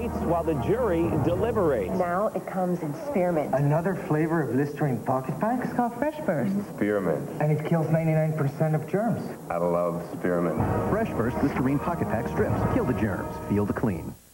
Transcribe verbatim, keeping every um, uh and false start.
waits while the jury deliberates. Now it comes in spearmint. Another flavor of Listerine pocket packs? It's called Fresh Burst. Spearmint. And it kills ninety-nine percent of germs. I love spearmint. Fresh Burst Listerine pocket pack strips. Kill the germs. Feel the clean.